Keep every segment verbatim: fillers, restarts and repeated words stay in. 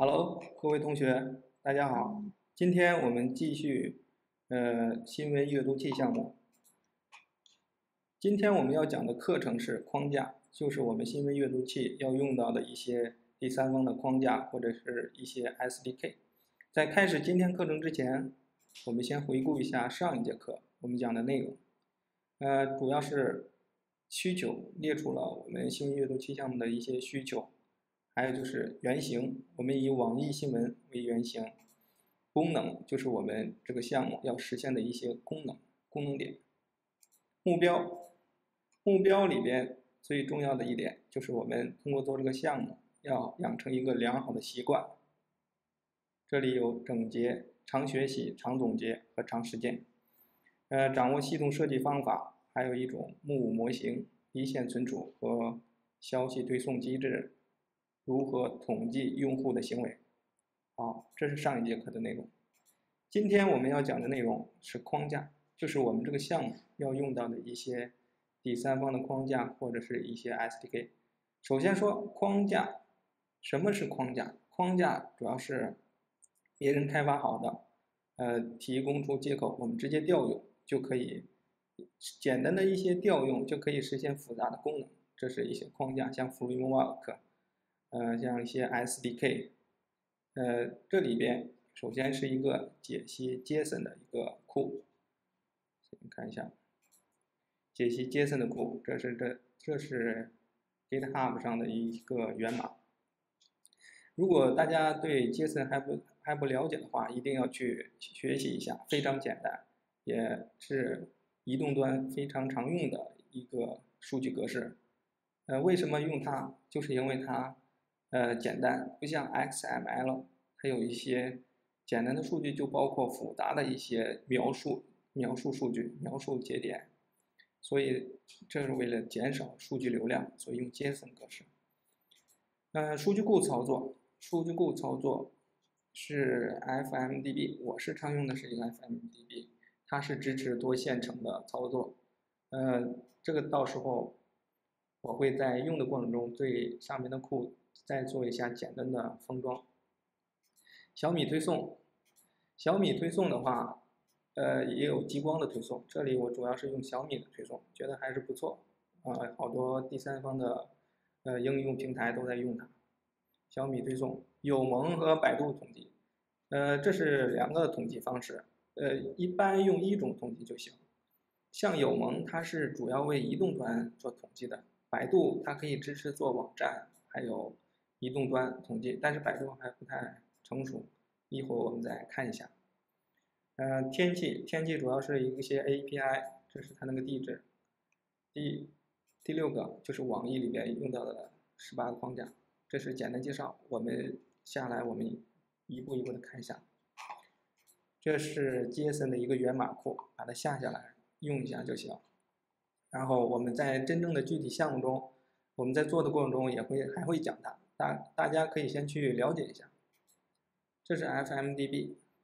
Hello，各位同学，大家好。今天我们继续呃新闻阅读器项目。今天我们要讲的课程是框架，就是我们新闻阅读器要用到的一些第三方的框架或者是一些 S D K。在开始今天课程之前，我们先回顾一下上一节课我们讲的内容。呃，主要是需求，列出了我们新闻阅读器项目的一些需求。还有就是原型，我们以网易新闻为原型。功能就是我们这个项目要实现的一些功能、功能点。目标，目标里边最重要的一点就是我们通过做这个项目，要养成一个良好的习惯。这里有整洁、常学习、常总结和常实践。呃，掌握系统设计方法，还有一种木五模型、一线存储和消息推送机制。如何统计用户的行为？好，这是上一节课的内容。今天我们要讲的内容是框架，就是我们这个项目要用到的一些第三方的框架或者是一些 S D K。首先说框架，什么是框架？框架主要是别人开发好的，呃，提供出接口，我们直接调用就可以，简单的一些调用就可以实现复杂的功能，这是一些框架，像 Framework。呃，像一些 S D K， 呃，这里边首先是一个解析 JSON 的一个库，先看一下，解析 JSON 的库，这是这这是 GitHub 上的一个源码。如果大家对 JSON 还不还不了解的话，一定要去学习一下，非常简单，也是移动端非常常用的一个数据格式。呃，为什么用它？就是因为它。呃，简单，不像 X M L， 它有一些简单的数据就包括复杂的一些描述、描述数据、描述节点，所以这是为了减少数据流量，所以用 JSON 格式。呃，数据库操作，数据库操作是 F M D B， 我是常用的是一个 F M D B， 它是支持多线程的操作。呃，这个到时候我会在用的过程中对上面的库。再做一下简单的封装。小米推送，小米推送的话，呃，也有激光的推送。这里我主要是用小米的推送，觉得还是不错。呃，好多第三方的呃应用平台都在用它。小米推送，友盟和百度统计，呃，这是两个统计方式。呃，一般用一种统计就行。像友盟，它是主要为移动端做统计的，百度它可以支持做网站，还有。移动端统计，但是百度还不太成熟，一会儿我们再看一下。呃，天气，天气主要是一些 A P I， 这是它那个地址。第第六个就是网易里面用到的十八个框架，这是简单介绍。我们下来我们一步一步的看一下。这是 JSON 的一个源码库，把它下下来用一下就行。然后我们在真正的具体项目中，我们在做的过程中也会还会讲它。大大家可以先去了解一下，这是 F M D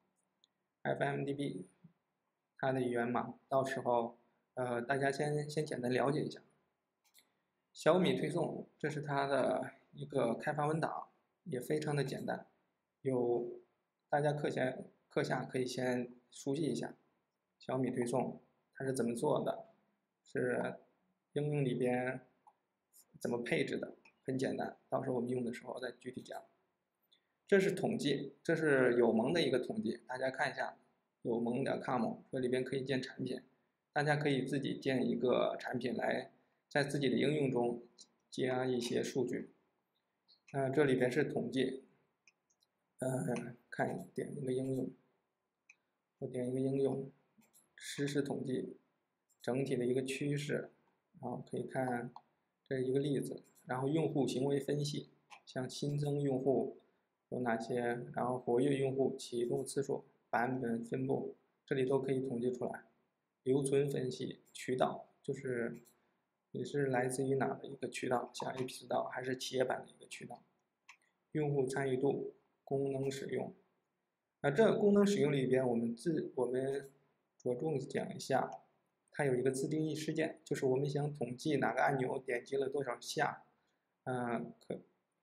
B，F M D B 它的源码，到时候呃大家先先简单了解一下。小米推送，这是它的一个开发文档，也非常的简单，有大家课前课下可以先熟悉一下。小米推送它是怎么做的，是应用里边怎么配置的。很简单，到时候我们用的时候再具体讲。这是统计，这是友盟的一个统计，大家看一下友盟点 com， 这里边可以建产品，大家可以自己建一个产品来在自己的应用中加一些数据。呃，这里边是统计，呃，看点一个应用，我点一个应用，实时统计整体的一个趋势，然后可以看这一个例子。然后用户行为分析，像新增用户有哪些，然后活跃用户、启动次数、版本分布，这里都可以统计出来。留存分析，渠道就是你是来自于哪的一个渠道，像 A P 渠道还是企业版的一个渠道。用户参与度、功能使用，那这功能使用里边，我们自我们着重讲一下，它有一个自定义事件，就是我们想统计哪个按钮点击了多少下。呃，可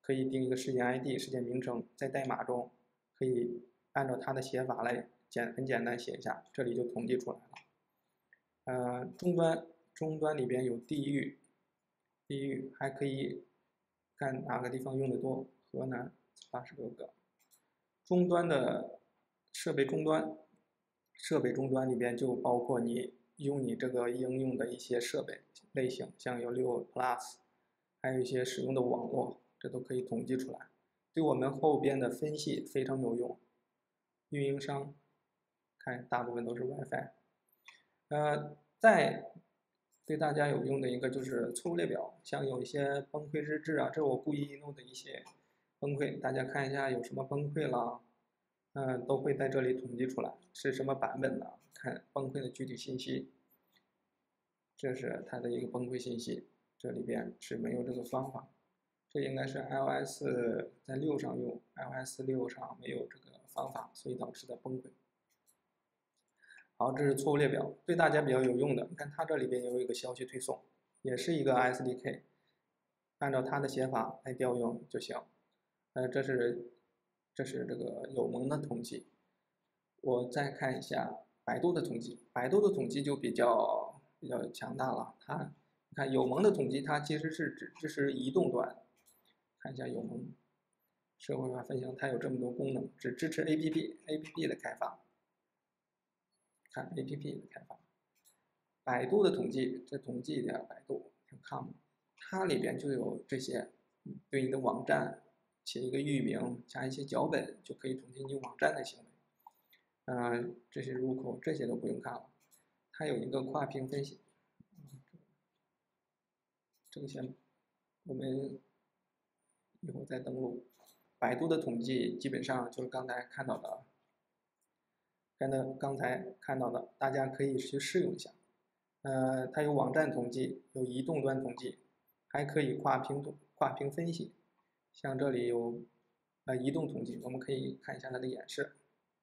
可以定一个事件 I D、事件名称，在代码中可以按照它的写法来简很简单写一下，这里就统计出来了。呃，终端终端里边有地域，地域还可以看哪个地方用的多，河南八十六个。终端的设备终端，设备终端里边就包括你用你这个应用的一些设备类型，像有六 plus， 还有一些使用的网络，这都可以统计出来，对我们后边的分析非常有用。运营商看大部分都是 WiFi。呃，再对大家有用的一个就是错误列表，像有一些崩溃日志啊，这是我故意弄的一些崩溃，大家看一下有什么崩溃了，嗯、呃，都会在这里统计出来是什么版本的，看崩溃的具体信息，这是它的一个崩溃信息，这里边是没有这个方法，这应该是 iOS 在六上用 ，iOS 六上没有这个方法，所以导致的崩溃。好，这是错误列表，对大家比较有用的。你看它这里边有一个消息推送，也是一个 S D K， 按照它的写法来调用就行。呃，这是这是这个友盟的统计。我再看一下百度的统计，百度的统计就比较比较强大了。它你看友盟的统计，它其实是只支持移动端。看一下友盟社会化分享，它有这么多功能，只支持 A P P，A P P 的开发。看 A P P 的开发，百度的统计，这统计的百度 .com， 它里边就有这些，对你的网站写一个域名，加一些脚本，就可以统计你网站的行为。嗯、呃，这些入口这些都不用看了，它有一个跨屏分析，这个先我们一会儿再登录。百度的统计基本上就是刚才看到的。刚才刚才看到的，大家可以去试用一下。呃，它有网站统计，有移动端统计，还可以跨屏跨屏分析。像这里有呃移动统计，我们可以看一下它的演示，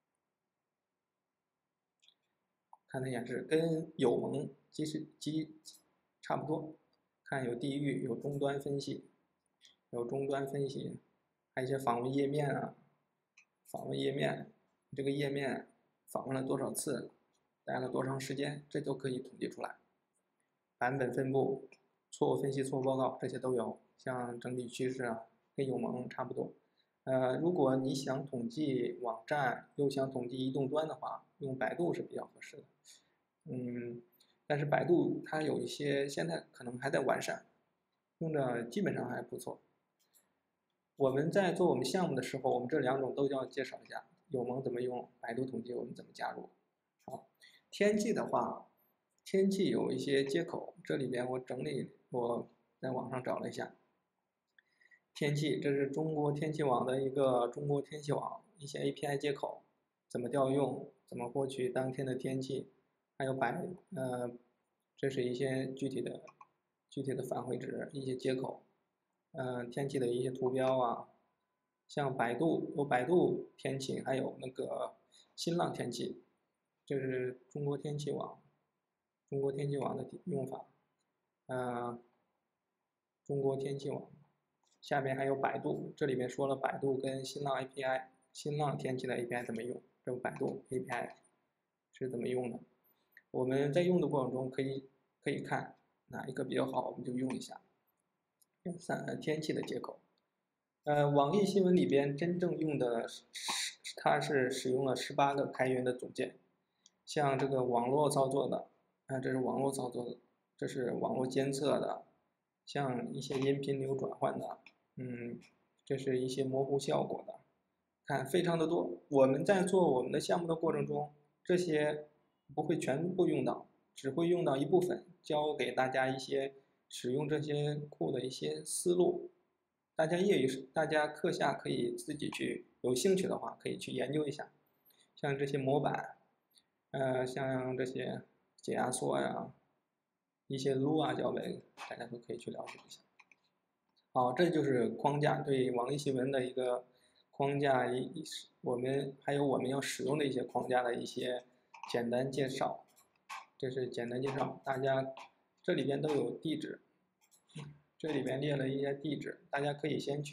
看它演示跟友盟其实基差不多。看有地域，有终端分析，有终端分析，还有一些访问页面啊，访问页面，这个页面访问了多少次，待了多长时间，这都可以统计出来。版本分布、错误分析、错误报告这些都有，像整体趋势啊，跟友盟差不多。呃，如果你想统计网站，又想统计移动端的话，用百度是比较合适的。嗯，但是百度它有一些现在可能还在完善，用着基本上还不错。我们在做我们项目的时候，我们这两种都要介绍一下，友盟怎么用，百度统计我们怎么加入。好，天气的话，天气有一些接口，这里边我整理，我在网上找了一下。天气，这是中国天气网的一个中国天气网一些 A P I 接口，怎么调用，怎么获取当天的天气，还有百呃，这是一些具体的具体的返回值，一些接口。呃，天气的一些图标啊，像百度有百度天气，还有那个新浪天气，这是中国天气网，中国天气网的用法，呃，中国天气网，下面还有百度，这里面说了百度跟新浪 A P I， 新浪天气的 A P I 怎么用，这个百度 A P I 是怎么用的，我们在用的过程中可以可以看哪一个比较好，我们就用一下。三天气的接口，呃，网易新闻里边真正用的是，它是使用了十八个开源的组件，像这个网络操作的，啊，这是网络操作的，这是网络监测的，像一些音频流转换的，嗯，这是一些模糊效果的，看非常的多。我们在做我们的项目的过程中，这些不会全部用到，只会用到一部分，教给大家一些使用这些库的一些思路。大家业余，大家课下可以自己去，有兴趣的话可以去研究一下，像这些模板，呃，像这些解压缩呀，一些 Lua 脚本，大家都可以去了解一下。好，这就是框架，对网易新闻的一个框架，一我们还有我们要使用的一些框架的一些简单介绍。这是简单介绍，大家这里边都有地址，这里边列了一些地址，大家可以先去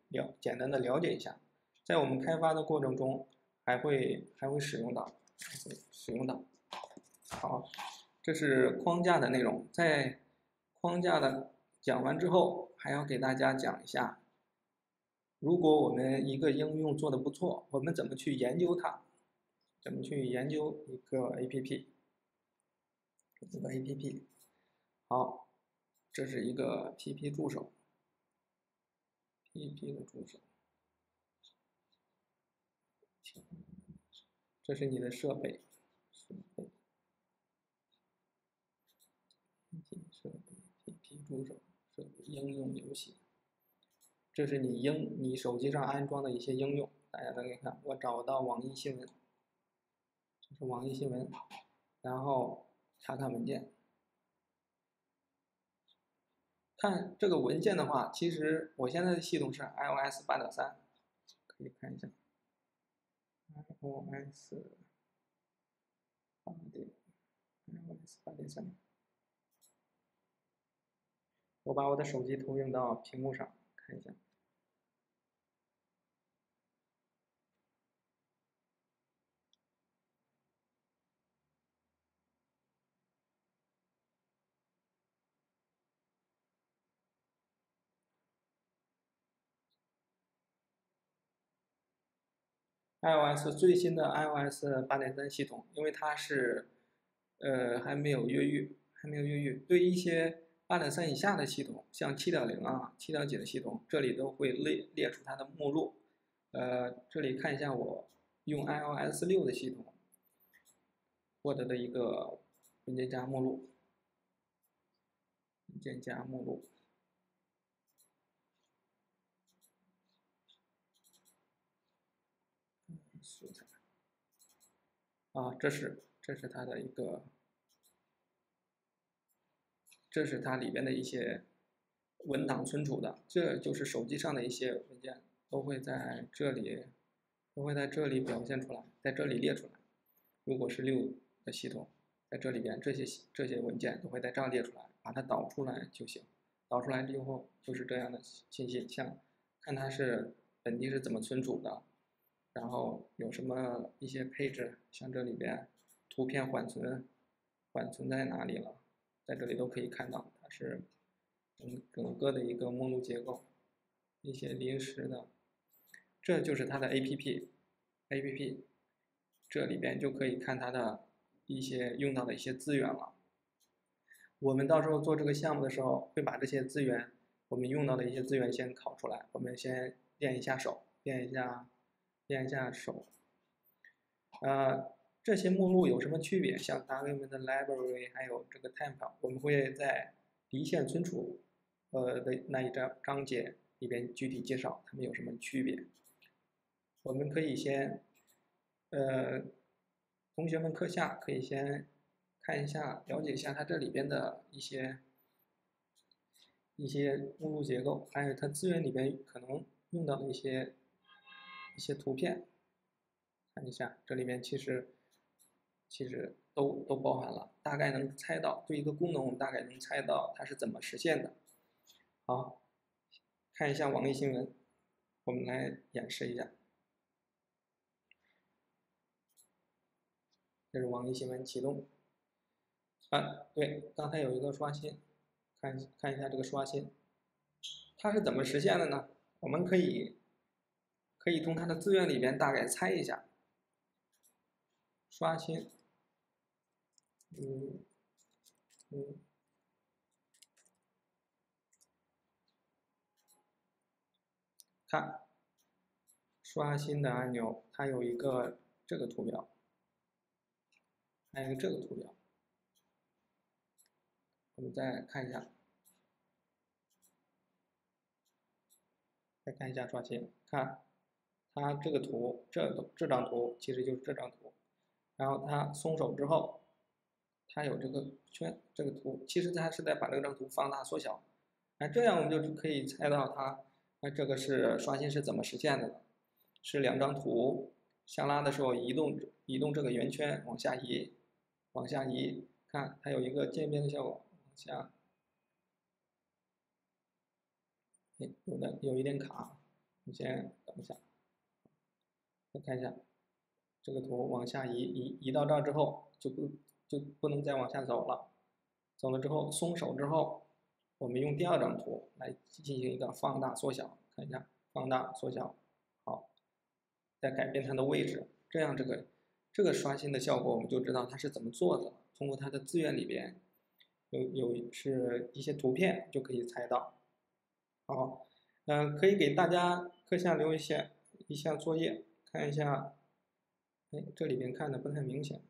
了简单的了解一下，在我们开发的过程中还会还会使用到，还会使用到。好，这是框架的内容。在框架的讲完之后，还要给大家讲一下，如果我们一个应用做得不错，我们怎么去研究它？怎么去研究一个 A P P？ 一个 A P P。好，这是一个 P P 助手 ，P P 的助手。这是你的设备，设备，设备 P P 助手，设备应用游戏。这是你应你手机上安装的一些应用，大家都可以看。我找到网易新闻，这是网易新闻，然后查看文件。看这个文件的话，其实我现在的系统是 iOS 八点三，可以看一下 iOS 八点 iOS 八点三。我把我的手机投影到屏幕上看一下。iOS 最新的 iOS 八点三系统，因为它是呃还没有越狱，还没有越狱。对一些八点三以下的系统，像七点零啊、七点几的系统，这里都会列列出它的目录。呃，这里看一下我用 iOS 六的系统获得的一个文件夹目录，文件夹目录。素材啊，这是这是它的一个，这是它里边的一些文档存储的，这就是手机上的一些文件都会在这里，都会在这里表现出来，在这里列出来。如果是六的系统，在这里边这些这些文件都会在这儿列出来，把它导出来就行。导出来之后就是这样的信息，像看它是本地是怎么存储的。然后有什么一些配置，像这里边图片缓存，缓存在哪里了，在这里都可以看到，它是整整个的一个目录结构，一些临时的，这就是它的 A P P，A P P， 这里边就可以看它的一些用到的一些资源了。我们到时候做这个项目的时候，会把这些资源，我们用到的一些资源先拷出来，我们先练一下手，练一下。练一下手，呃，这些目录有什么区别？像 document library 还有这个 temp， 我们会在离线存储呃的那一章章节里边具体介绍它们有什么区别。我们可以先，呃，同学们课下可以先看一下，了解一下它这里边的一些一些目录结构，还有它资源里边可能用到的一些。一些图片，看一下，这里面其实其实都都包含了，大概能猜到对一个功能，我们大概能猜到它是怎么实现的。好，看一下网易新闻，我们来演示一下。这是网易新闻启动。啊，对，刚才有一个刷新，看看一下这个刷新，它是怎么实现的呢？我们可以。可以从它的资源里边大概猜一下，刷新，嗯嗯，看刷新的按钮，它有一个这个图标，还有一个这个图标，我们再看一下，再看一下刷新，看它这个图，这这张图其实就是这张图，然后它松手之后，它有这个圈，这个图其实它是在把这张图放大缩小，哎，这样我们就可以猜到它。那这个是刷新是怎么实现的？是两张图相拉的时候移动移动这个圆圈往下移，往下移，看它有一个渐变的效果，往下，哎，有的有一点卡， 你先等一下，再看一下这个图往下移，移移到这儿之后就不就不能再往下走了。走了之后松手之后，我们用第二张图来进行一个放大缩小，看一下放大缩小，好，再改变它的位置，这样这个这个刷新的效果我们就知道它是怎么做的。通过它的资源里边有有是一些图片就可以猜到。好，嗯、呃，可以给大家课下留一些一项作业，看一下，哎，这里边看的不太明显。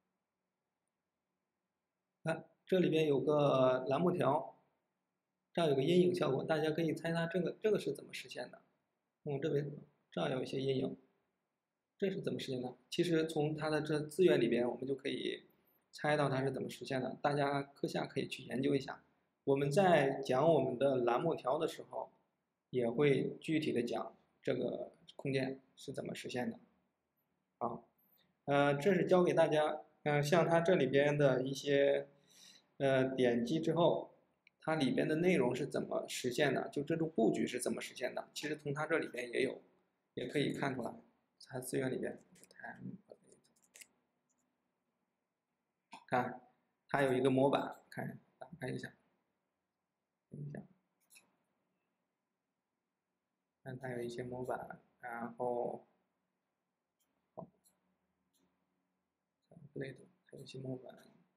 看，这里边有个栏目条，这儿有个阴影效果，大家可以猜它这个这个是怎么实现的。嗯，这边这儿有一些阴影，这是怎么实现的？其实从它的这资源里边，我们就可以猜到它是怎么实现的。大家课下可以去研究一下。我们在讲我们的栏目条的时候，也会具体的讲这个空间是怎么实现的。好，呃，这是教给大家，嗯、呃，像它这里边的一些，呃，点击之后，它里边的内容是怎么实现的？就这种布局是怎么实现的？其实从它这里边也有，也可以看出来，它资源里边，看，它有一个模板，看，打开一下，等一下，看它有一些模板，然后，好，不对的，还有一些模板。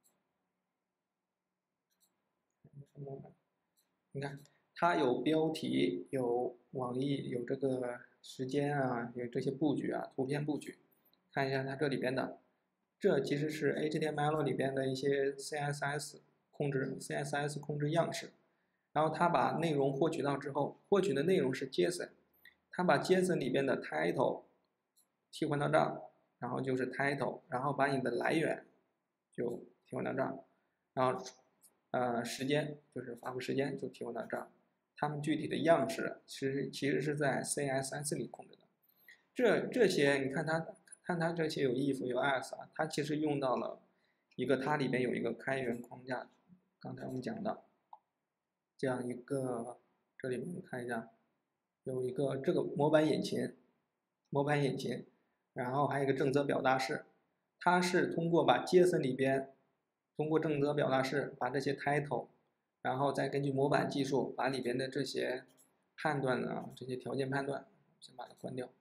你看，它有标题，有网易，有这个时间啊，有这些布局啊，图片布局。看一下它这里边的，这其实是 H T M L 里边的一些 C S S 控制 C S S 控制样式。然后它把内容获取到之后，获取的内容是 JSON，它把 JSON 里边的 title 替换到这儿，然后就是 title，然后把你的来源就替换到这儿，然后呃时间就是发布时间就替换到这儿。它们具体的样式其实其实是在 C S S 里控制的。这这些你看它看它这些有 if 有 else 啊，它其实用到了一个它里边有一个开源框架，刚才我们讲的这样一个，这里面看一下，有一个这个模板引擎，模板引擎，然后还有一个正则表达式，它是通过把 JSON 里边通过正则表达式把这些 title， 然后再根据模板技术把里边的这些判断啊，这些条件判断，先把它关掉。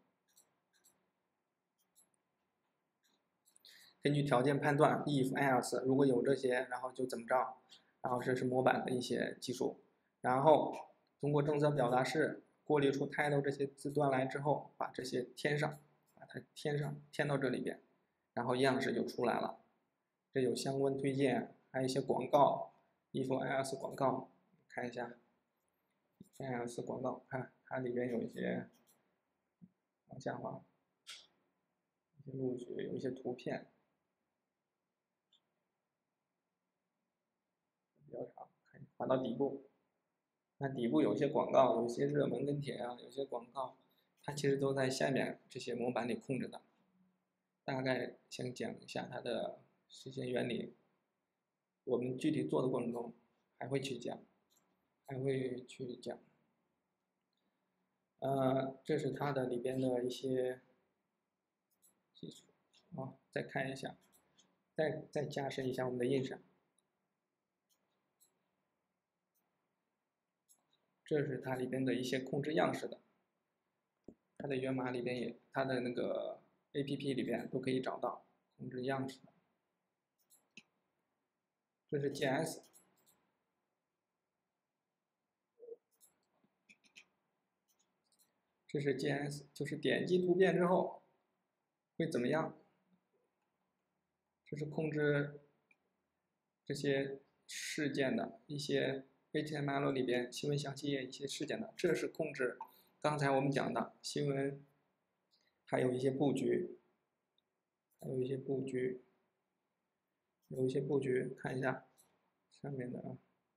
根据条件判断 if else 如果有这些，然后就怎么着，然后这是模板的一些技术，然后通过正则表达式过滤出 title 这些字段来之后，把这些添上，把它添上，添到这里边，然后样式就出来了。这有相关推荐，还有一些广告 if else 广告，看一下 if else 广告，看它里边有一些往下滑，一些录取，有一些图片。比较长，滑到底部，那底部有些广告，有些热门跟帖啊，有些广告，它其实都在下面这些模板里控制的。大概先讲一下它的实现原理，我们具体做的过程中还会去讲，还会去讲。呃，这是它的里边的一些技术啊，再看一下，再再加深一下我们的印象。这是它里边的一些控制样式的，它的源码里边也，它的那个 A P P 里边都可以找到控制样式的。这是 G S， 这是 G S， 就是点击图片之后会怎么样？这是控制这些事件的一些 H T M L 里边新闻详细页一些事件的，这是控制刚才我们讲的新闻，还有一些布局，还有一些布局，有一些布局，看一下上面的啊。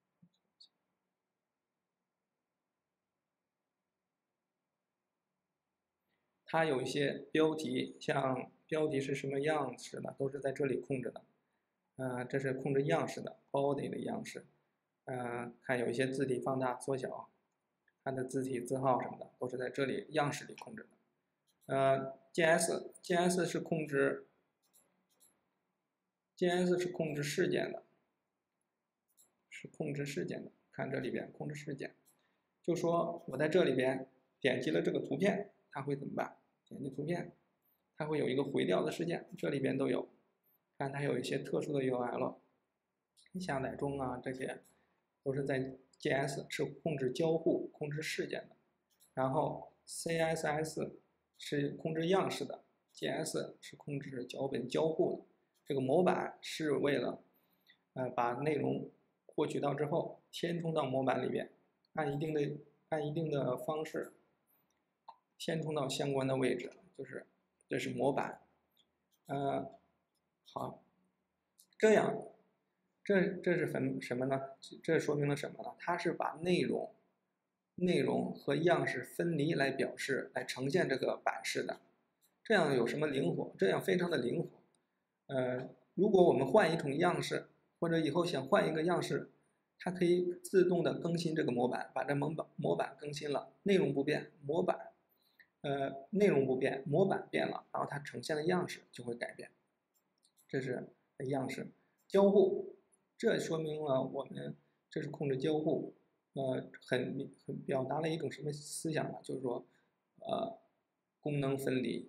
它有一些标题，像标题是什么样式的，都是在这里控制的。呃，这是控制样式的 body 的样式。呃，看有一些字体放大、缩小， 它的字体字号什么的都是在这里样式里控制的。呃 ，G S，G S 是控制 G S 是控制事件的，是控制事件的。看这里边控制事件，就说我在这里边点击了这个图片，它会怎么办？点击图片，它会有一个回调的事件，这里边都有。看它有一些特殊的 U L， 下载中啊，这些都是在 G S 是控制交互、控制事件的。然后 C S S 是控制样式的 ，G S 是控制脚本交互的。这个模板是为了，呃，把内容获取到之后填充到模板里边，按一定的按一定的方式填充到相关的位置，就是这是模板。呃，好，这样，这这是什什么呢？这说明了什么呢？它是把内容。内容和样式分离来表示、来呈现这个版式的，这样有什么灵活？这样非常的灵活。呃，如果我们换一种样式，或者以后想换一个样式，它可以自动的更新这个模板，把这模板模板更新了，内容不变，模板，呃，内容不变，模板变了，然后它呈现的样式就会改变。这是样式交互，这说明了我们这是控制交互。呃，很很表达了一种什么思想呢？就是说，呃，功能分离，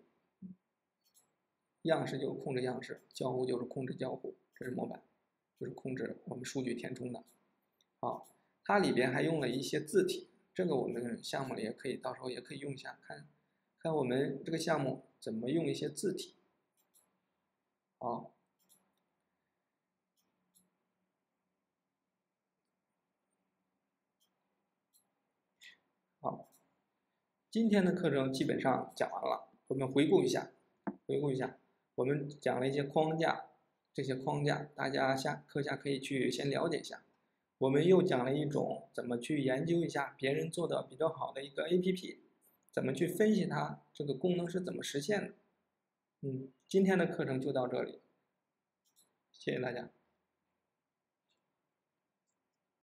样式就是控制样式，交互就是控制交互，这是模板，就是控制我们数据填充的。好，它里边还用了一些字体，这个我们项目里也可以，到时候也可以用一下，看看我们这个项目怎么用一些字体。好。好，今天的课程基本上讲完了，我们回顾一下，回顾一下，我们讲了一些框架，这些框架大家下课下可以去先了解一下。我们又讲了一种怎么去研究一下别人做的比较好的一个 A P P， 怎么去分析它这个功能是怎么实现的。嗯，今天的课程就到这里，谢谢大家。